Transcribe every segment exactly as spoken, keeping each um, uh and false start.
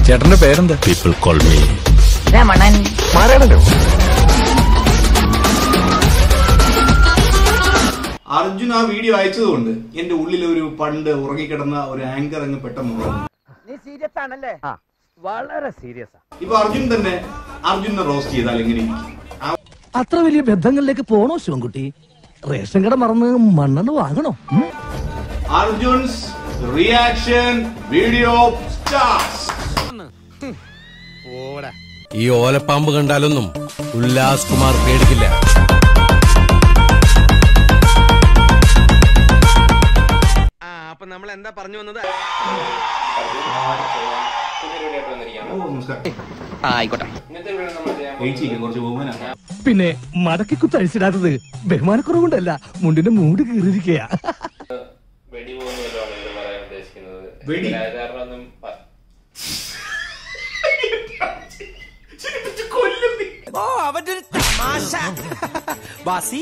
ചേട്ടന്റെ പേരെന്താ? People call me Ramanan. Arjun ആ വീഡിയോ അയച്ചതുകൊണ്ട് എന്റെ ഉള്ളിൽ ഒരു പണ്ട് ഉറങ്ങിക്കിടന്ന ഒരു ആങ്കർ അങ്ങ് പെട്ടെന്ന് നീ സീരിയസ് ആണല്ലേ? വളരെ സീരിയസ്. ഇപ്പൊ അർജുൻ തന്നെ അർജുനെ റോസ്റ്റ് ചെയ്താൽ എങ്ങനെ? അത്ര വലിയ ബന്ധങ്ങളിലേക്ക് പോണോ ശിവൻകുട്ടി? റേഷൻ കട മറന്ന് മണ്ണെണ്ണ വാങ്ങണോ? Arjun's reaction video starts. ഈ ഓലപ്പാമ്പ് കണ്ടാലൊന്നും ഉല്ലാസ് കുമാർ പേടിക്കില്ല. അപ്പൊ നമ്മൾ എന്താ പറഞ്ഞു വന്നത്? ആയിക്കോട്ടെ. പിന്നെ മടക്കി കുത്തഴിച്ചിടാത്തത് ബഹുമാനക്കുറവുകൊണ്ടല്ല, മുണ്ടിന്റെ മൂട് കീറിയിരിക്കുക. ഓ അവന്റെ ഒരു തമാശ. വാസി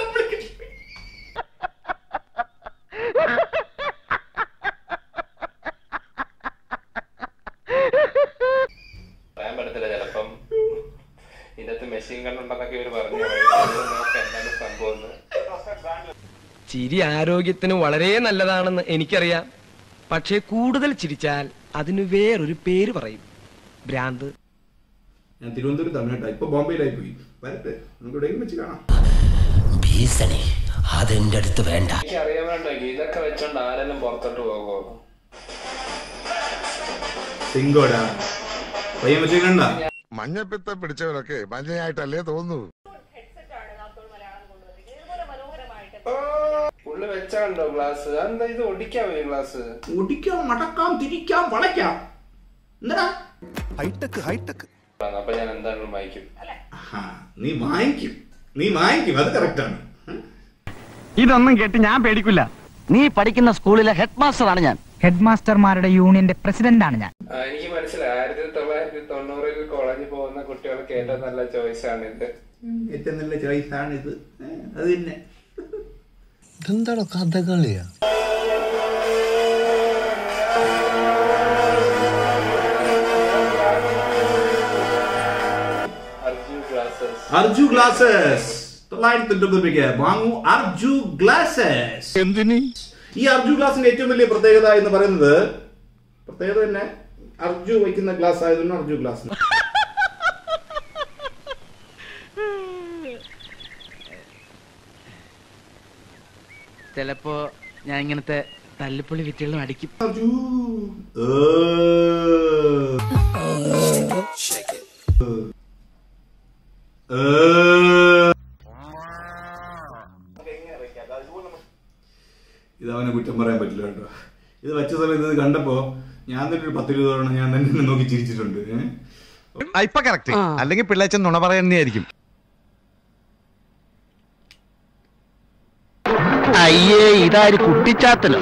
ചിലപ്പം ഇതിനകത്ത് മെഷീൻ കണ്ണുണ്ടെന്നൊക്കെ ഇവര് പറഞ്ഞു. എന്താണ് സംഭവം? ചിരി ആരോഗ്യത്തിന് വളരെ നല്ലതാണെന്ന് എനിക്കറിയാം. പക്ഷേ കൂടുതൽ ചിരിച്ചാൽ അതിന് വേറൊരു പേര് പറയും, ഭ്രാന്ത്. ഞാൻ തിരുവനന്തപുരം തമിഴ്നാട്ടാ, ഇപ്പൊ ബോംബെയിലായി പോയി. വരട്ടെ, നമുക്ക് എവിടെയെങ്കിലും വെച്ച് കാണാം. ഭീഷണി അതെന്റെ അടുത്ത് വേണ്ട. എനിക്ക് അറിയാൻ വേണ്ട ഇതൊക്കെ വെച്ചോണ്ട് ആരെല്ലാം പുറത്തോട്ട് പോകുമോ? സിംഗോടാ പയ്യൻ വെച്ച് കണ്ട മഞ്ഞപ്പിത്ത പിടിച്ചവരൊക്കെ മഞ്ഞയായിട്ടല്ലേ തോന്നുന്നു. പുള്ളി വെച്ചോ ഗ്ലാസ്. എന്താ ഇത് ഒടിക്കാമോ ഈ ഗ്ലാസ്? ഒടിക്കാം, മടക്കാം, തിരിക്കാം, വളയ്ക്കാം. എന്താ ഹൈടെക് ഹൈടെക്. അപ്പൊ ഞാൻ എന്താണെങ്കിലും വായിക്കും. നീ വാങ്ങിക്കും, നീ വാങ്ങിക്കും, അത് കറക്റ്റാണ്. ഇതൊന്നും കേട്ട് ഞാൻ പേടിക്കില്ല. നീ പഠിക്കുന്ന സ്കൂളിലെ ഹെഡ് മാസ്റ്റർ ആണ് ഞാൻ. ഹെഡ് മാസ്റ്റർമാരുടെ യൂണിയന്റെ പ്രസിഡന്റ് ആണ് ഞാൻ. എനിക്ക് മനസ്സിലായി. ആയിരത്തി തൊള്ളായിരത്തി തൊണ്ണൂറിൽ കോളേജിൽ പോകുന്ന കുട്ടികൾക്ക് ഏറ്റവും നല്ല ചോയ്സ് ആണ് ഇത്. ഏറ്റവും നല്ല ചോയ്സ് ആണ് ഇത്. അത് തന്നെ. ഇതെന്താണോ കഥകളിയാ? അർജു ഗ്ലാസസ് തൊള്ളായിരത്തി തൊണ്ണൂറ് രൂപയ്ക്ക് വാങ്ങൂ. അർജു ഗ്ലാസസ്. എന്തിന്? ഈ അർജു ഗ്ലാസിന്റെ ഏറ്റവും വലിയ പ്രത്യേകത എന്ന് പറയുന്നത്, പ്രത്യേകത തന്നെ അർജു വയ്ക്കുന്ന ഗ്ലാസ് ആയതുകൊണ്ട് അർജു ഗ്ലാസ്. ചിലപ്പോ ഞാൻ ഇങ്ങനത്തെ തല്ലിപ്പൊളി വിറ്റുകളും അടിക്കും. അർജു ഇത് അവനെ കുറ്റം പറയാൻ പറ്റില്ല കേട്ടോ. ഇത് വെച്ച സമയത്ത് ഇത് കണ്ടപ്പോ ഞാൻ തന്നെ ഒരു പത്ത് രൂപ തവണ ഞാൻ തന്നെ നോക്കി ചിരിച്ചിട്ടുണ്ട്. ഇപ്പൊ കറക്റ്റ്. അല്ലെങ്കിൽ പിള്ളേച്ചൻ നുണ പറയുന്നതായിരിക്കും. അയ്യേ, ഇതാര് കുട്ടിച്ചാത്തലോ?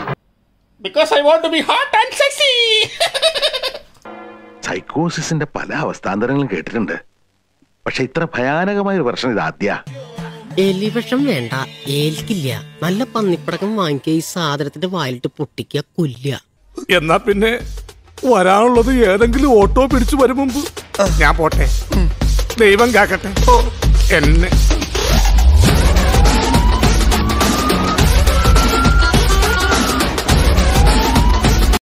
സൈക്കോസിന്റെ പല അവസ്ഥാന്തരങ്ങളും കേട്ടിട്ടുണ്ട്. പക്ഷെ ഇത്ര ഭയാനകമായ ഒരു പ്രശ്നം ഇത് ആദ്യ. എലിവിഷം വേണ്ട, ഏൽക്കില്ല. നല്ല പന്നിപ്പടക്കം വാങ്ങിക്കുക, ഈ സാധനത്തിന്റെ വായിലിട്ട് പൊട്ടിക്കുക, കൊല്ല. എന്നാ പിന്നെ വരാനുള്ളത് ഏതെങ്കിലും ഓട്ടോ പിടിച്ചു വരും മുമ്പ് ഞാൻ പോട്ടെ. ദൈവം കാക്കട്ടെ എന്നെ.